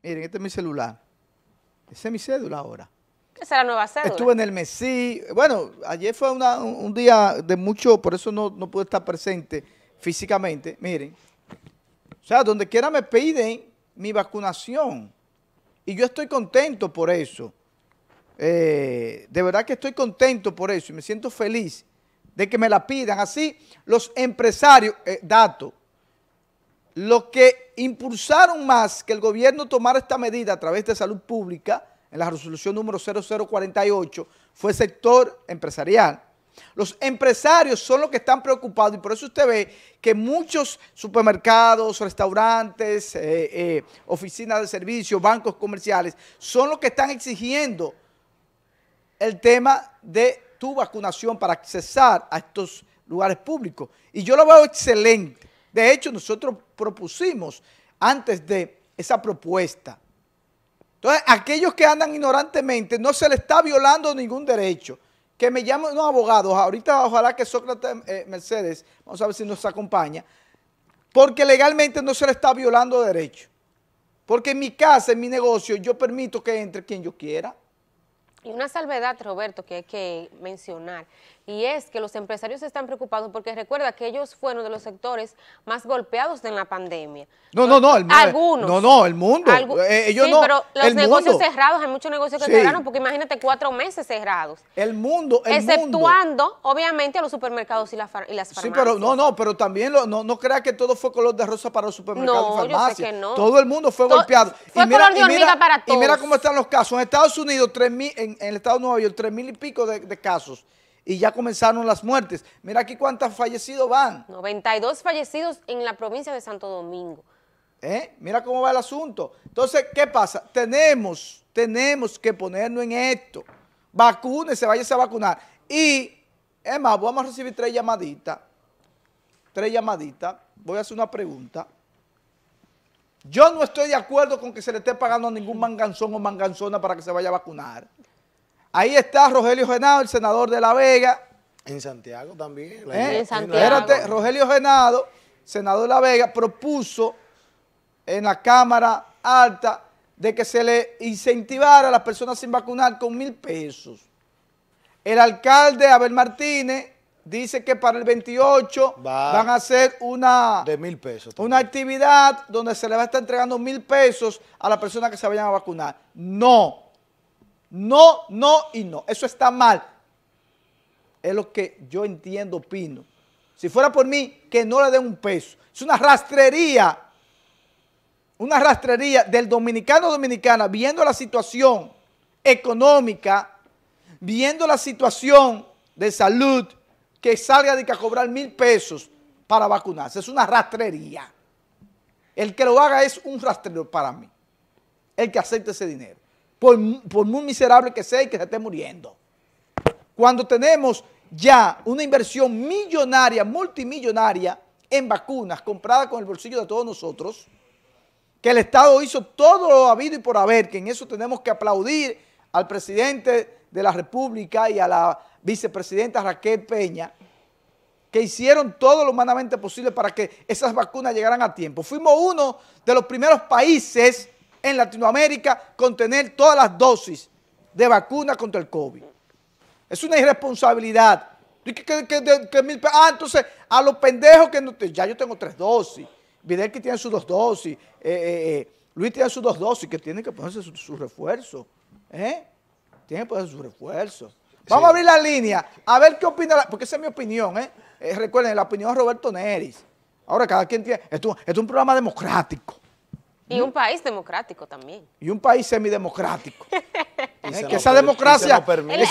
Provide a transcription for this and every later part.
Miren, este es mi celular. Esa es mi cédula ahora. Esa es la nueva cédula. Estuve en el Mesí. Bueno, ayer fue un día de mucho, por eso no pude estar presente físicamente. Miren. O sea, donde quiera me piden mi vacunación. Y yo estoy contento por eso. De verdad que estoy contento por eso y me siento feliz de que me la pidan. Así, los empresarios, los que impulsaron más que el gobierno tomara esta medida a través de salud pública, en la resolución número 0048, fue el sector empresarial. Los empresarios son los que están preocupados y por eso usted ve que muchos supermercados, restaurantes, oficinas de servicios, bancos comerciales, son los que están exigiendo el tema de tu vacunación para accesar a estos lugares públicos. Y yo lo veo excelente. De hecho, nosotros propusimos antes de esa propuesta. Entonces, aquellos que andan ignorantemente, no se les está violando ningún derecho. Que me llamen unos abogados, ahorita ojalá que Sócrates Mercedes, vamos a ver si nos acompaña, porque legalmente no se le está violando derecho. Porque en mi casa, en mi negocio, yo permito que entre quien yo quiera. Y una salvedad, Roberto, que hay que mencionar, y es que los empresarios están preocupados porque recuerda que ellos fueron de los sectores más golpeados en la pandemia. El mundo. Algunos. El mundo. Ellos sí, no, pero los negocios mundo. cerrados, hay muchos negocios que cerraron, porque imagínate 4 meses cerrados. El mundo. Exceptuando, obviamente, a los supermercados y las farmacias. Sí, pero pero también no crea que todo fue color de rosa para los supermercados y farmacias. Yo sé que no. Todo el mundo fue golpeado. Fue color de hormiga para todos. Y mira cómo están los casos. En Estados Unidos, 3,000, en el estado de Nueva York, 3,000 y pico de casos. Y ya comenzaron las muertes. Mira aquí cuántos fallecidos van. 92 fallecidos en la provincia de Santo Domingo. Mira cómo va el asunto. Entonces, ¿qué pasa? Tenemos que ponernos en esto. Vacúnese, váyase a vacunar. Y, es más, vamos a recibir 3 llamaditas. 3 llamaditas. Voy a hacer una pregunta. Yo no estoy de acuerdo con que se le esté pagando a ningún manganzón o manganzona para que se vaya a vacunar. Ahí está Rogelio Genado, el senador de La Vega. En Santiago también. En Santiago. Espérate, Rogelio Genado, senador de La Vega, propuso en la Cámara Alta de que se le incentivara a las personas sin vacunar con 1,000 pesos. El alcalde Abel Martínez dice que para el 28 van a hacer de 1,000 pesos. Una actividad donde se le va a estar entregando 1,000 pesos a las personas que se vayan a vacunar. No. No y no. Eso está mal. Es lo que yo entiendo, opino. Si fuera por mí, que no le den 1 peso. Es una rastrería. Una rastrería del dominicano o dominicana viendo la situación económica, viendo la situación de salud, que salga de que a cobrar 1,000 pesos para vacunarse. Es una rastrería. El que lo haga es un rastrero para mí. El que acepte ese dinero. Por muy miserable que sea y que se esté muriendo. Cuando tenemos ya una inversión millonaria, multimillonaria en vacunas compradas con el bolsillo de todos nosotros, que el Estado hizo todo lo habido y por haber, que en eso tenemos que aplaudir al presidente de la República y a la vicepresidenta Raquel Peña, que hicieron todo lo humanamente posible para que esas vacunas llegaran a tiempo. Fuimos uno de los primeros países en Latinoamérica con tener todas las dosis de vacuna contra el COVID. Es una irresponsabilidad. Entonces, a los pendejos que no... Ya yo tengo 3 dosis. Vidal que tiene sus 2 dosis. Luis tiene sus 2 dosis, que tienen que ponerse su refuerzo. Tienen que ponerse su refuerzo. Vamos a abrir la línea, a ver qué opina, porque esa es mi opinión. Recuerden, la opinión de Roberto Neris. Ahora cada quien tiene... Esto es un programa democrático. Y un país democrático también. Y un país semidemocrático. Que esa nos democracia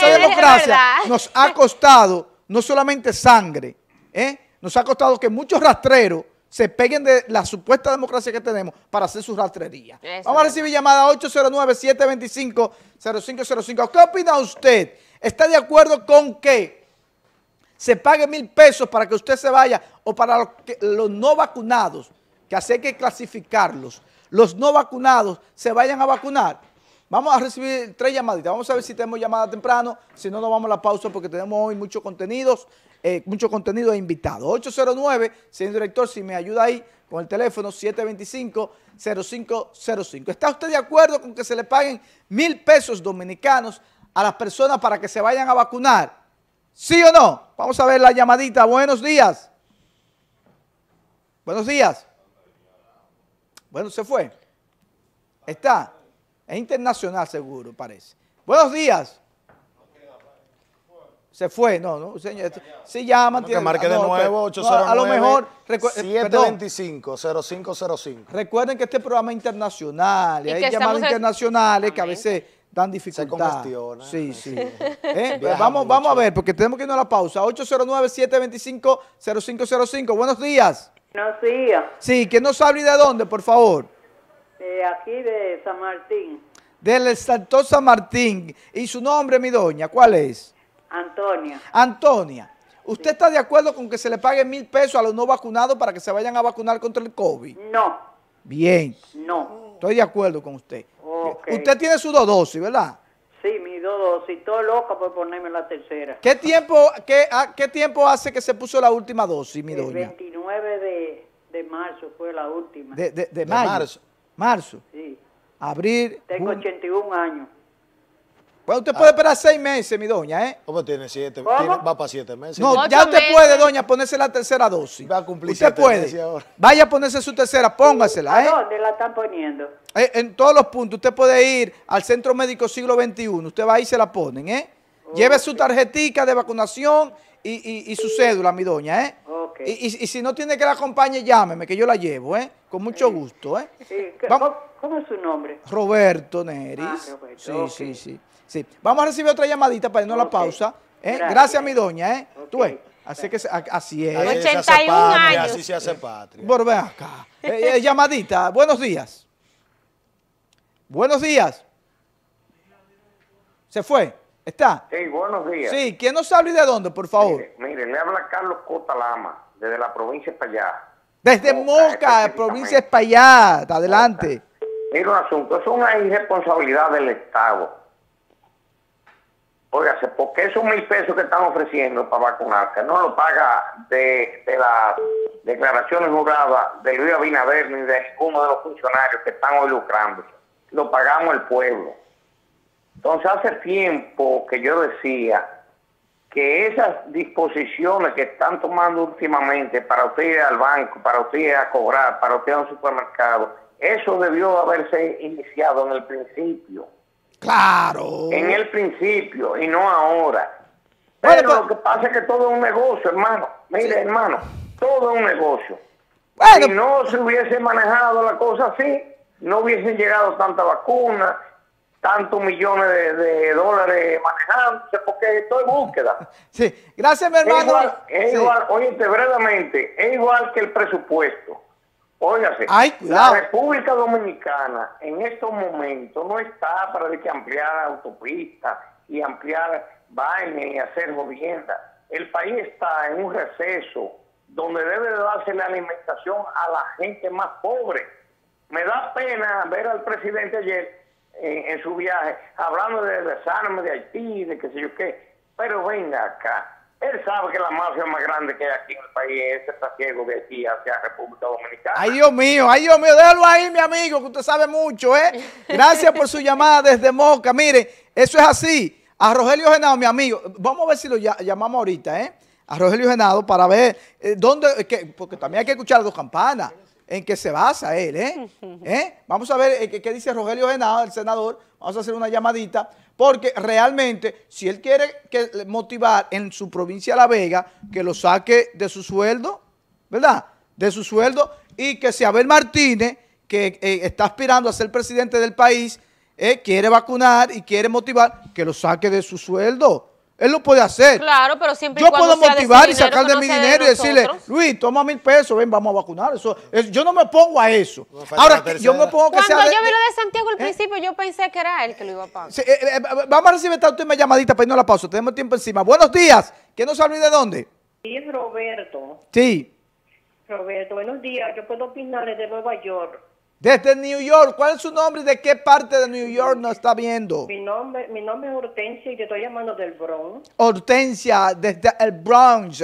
nos ha costado no solamente sangre, nos ha costado que muchos rastreros se peguen de la supuesta democracia que tenemos para hacer su rastrería. Vamos a recibir llamada 809-725-0505. ¿Qué opina usted? ¿Está de acuerdo con que se pague 1,000 pesos para que usted se vaya o para los no vacunados, que así hay que clasificarlos, los no vacunados se vayan a vacunar? Vamos a recibir 3 llamaditas. Vamos a ver si tenemos llamada temprano. Si no, nos vamos a la pausa porque tenemos hoy mucho contenido de invitados. 809, señor director, si me ayuda ahí con el teléfono 725-0505. ¿Está usted de acuerdo con que se le paguen 1,000 pesos dominicanos a las personas para que se vayan a vacunar? ¿Sí o no? Vamos a ver la llamadita. Buenos días. Buenos días. Bueno, se fue. Está. Es internacional seguro, parece. Buenos días. Se fue, no, señor. Sí llaman. Que marque de nuevo, 809 a lo mejor, 725-0505. Recuerden que este programa es internacional y hay que llamadas internacionales que a Amén. veces dan dificultad. Se congestiona. Sí. Viaja Vamos mucho. a ver, porque tenemos que irnos a la pausa. 809-725-0505. Buenos días. Buenos días, Sí, ¿quién nos habla y de dónde, por favor? aquí de San Martín, Del Santo San Martín. ¿Y su nombre, mi doña? ¿Cuál es? Antonia. Antonia. ¿Usted está de acuerdo con que se le pague 1,000 pesos a los no vacunados para que se vayan a vacunar contra el COVID? No, Bien, no. estoy de acuerdo con usted. Ok. Usted tiene sus 2 dosis, ¿verdad? Sí, mis 2 dosis, todo loca por ponerme la tercera. ¿Qué tiempo hace que se puso la última dosis, mi El doña? 29 de marzo fue la última. De mayo. marzo. Marzo. Sí, Abril. tengo junio. 81 años. Bueno, usted puede esperar 6 meses, mi doña, ¿eh? ¿Cómo tiene 7? ¿Cómo? Va para 7 meses. No, 8 ya usted meses. puede, doña, ponerse la tercera dosis. Va a cumplir Usted 7 puede. meses ahora. Vaya a ponerse su tercera, póngasela, ¿A ¿eh? dónde la están poniendo? En todos los puntos. Usted puede ir al Centro Médico Siglo XXI. Usted va ahí y se la ponen, ¿eh? Lleve su tarjetica de vacunación y su cédula, mi doña, ¿eh? Ok. Y si no tiene que la acompañe, llámeme, que yo la llevo, ¿eh? Con mucho gusto, ¿eh? Sí, Vamos. ¿Cómo es su nombre? Roberto Neris. Ah, Roberto, Sí, ok. sí. Vamos a recibir otra llamadita para irnos a la Ok. pausa. Gracias. Gracias, mi doña, ¿eh? Ok. Tú ves, así es. Así se 81 hace patria, años. así se hace patria. Bueno, ven acá. Llamadita, buenos días. Buenos días. ¿Se fue? ¿Está? Sí, buenos días. Sí, ¿quién nos habla y de dónde, por favor? Mire, le habla Carlos Cota Lama, desde la provincia de Payá. Desde Moca, específicamente. provincia de Espaillat. Adelante. Mira un asunto, es una irresponsabilidad del Estado. Óigase, porque esos 1,000 pesos que están ofreciendo para vacunarse no lo paga de las declaraciones juradas de Luis Abinader ni de ninguno de los funcionarios que están hoy lucrándose. Lo pagamos el pueblo. Entonces hace tiempo que yo decía que esas disposiciones que están tomando últimamente para usted ir al banco, para usted ir a cobrar, para usted ir a un supermercado, eso debió haberse iniciado en el principio. Claro. En el principio y no ahora. Bueno, Pero pero- lo que pasa es que todo es un negocio, hermano. Mire, hermano, todo es un negocio. Bueno. Si no se hubiese manejado la cosa así, no hubiesen llegado tantas vacunas, tantos millones de dólares manejándose, porque esto es búsqueda. Sí, gracias, mi hermano. Es Sí. igual, óyete, brevemente, es igual que el presupuesto. Óigase, Ay, cuidado. la República Dominicana en estos momentos no está para de que ampliar autopistas y ampliar vainas y hacer jodiendas. El país está en un receso donde debe de darse la alimentación a la gente más pobre. Me da pena ver al presidente ayer en su viaje hablando de desarme de Haití, de qué sé yo qué. Pero venga acá. Él sabe que la mafia más grande que hay aquí en el país es ese trasiego de aquí hacia República Dominicana. Ay, Dios mío, déjalo ahí, mi amigo, que usted sabe mucho, ¿eh? Gracias por su llamada desde Moca. Mire, eso es así. A Rogelio Genado, mi amigo, vamos a ver si lo llamamos ahorita, ¿eh? A Rogelio Genado para ver porque también hay que escuchar las 2 campanas, en qué se basa él, ¿eh? Vamos a ver qué dice Rogelio Genado, el senador. Vamos a hacer una llamadita, porque realmente, si él quiere motivar en su provincia de La Vega, que lo saque de su sueldo, ¿verdad? De su sueldo, y que si Abel Martínez, que está aspirando a ser presidente del país, quiere vacunar y quiere motivar, que lo saque de su sueldo. Él lo puede hacer. Claro, pero siempre y Yo cuando puedo sea de su motivar y dinero, sacar que de no mi sea de dinero y decirle, nosotros. Luis, toma 1,000 pesos, ven, vamos a vacunar. Yo no me pongo a eso. No falta Ahora, la tercera. yo me pongo que Cuando sea yo vi lo de Santiago al principio, yo pensé que era él que lo iba a pagar. Sí, vamos a recibir esta última llamadita para irnos a la pausa. Tenemos tiempo encima. Buenos días. ¿Quién nos habla y de dónde? Sí, es Roberto. Sí. Roberto, buenos días. Yo puedo opinarle de Nueva York. Desde New York. ¿Cuál es su nombre y de qué parte de New York nos está viendo? Mi nombre es Hortensia y te estoy llamando del Bronx. Hortensia, desde el Bronx.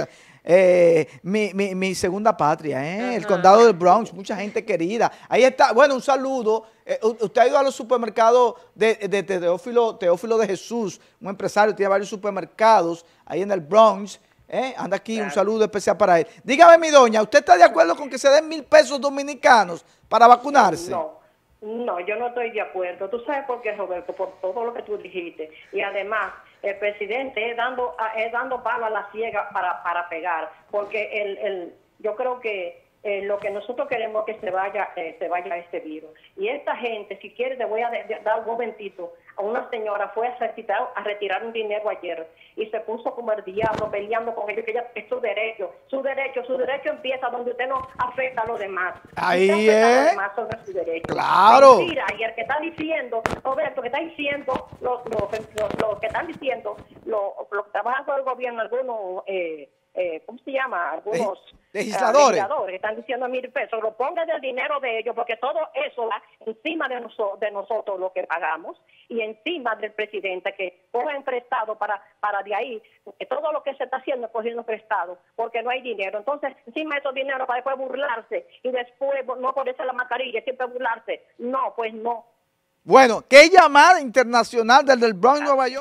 mi segunda patria, el condado del Bronx, mucha gente querida. Ahí está, bueno, un saludo. Usted ha ido a los supermercados de Teófilo de Jesús, un empresario, tiene varios supermercados ahí en el Bronx. Anda aquí, un saludo especial para él. Dígame, mi doña, ¿usted está de acuerdo con que se den 1,000 pesos dominicanos para vacunarse? No, yo no estoy de acuerdo. ¿Tú sabes por qué, Roberto? Por todo lo que tú dijiste. Y además, el presidente es dando palo a la ciega para pegar. Porque yo creo que lo que nosotros queremos es que se vaya este virus. Y esta gente, si quieres, te voy a dar un momentito. A una señora fue a retirar un dinero ayer y se puso como el diablo peleando con ellos, que ella es su derecho. Su derecho empieza donde usted no afecta a los demás. Ahí usted afecta a los es. demás sobre su derecho. Claro. Mentira, y el que está diciendo, Roberto, que está diciendo, lo que están diciendo, lo que trabajan con el gobierno, algunos, ¿cómo se llama? Algunos legisladores están diciendo 1,000 pesos, lo pongan del dinero de ellos, porque todo eso va encima de nosotros lo que pagamos y encima del presidente que cogen prestado para de ahí, todo lo que se está haciendo es cogiendo prestado, porque no hay dinero. Entonces, encima de esos dinero para después burlarse y después no ponerse la mascarilla, siempre burlarse. No, pues no. Bueno, ¿qué llamada internacional del Bronx, Nueva York?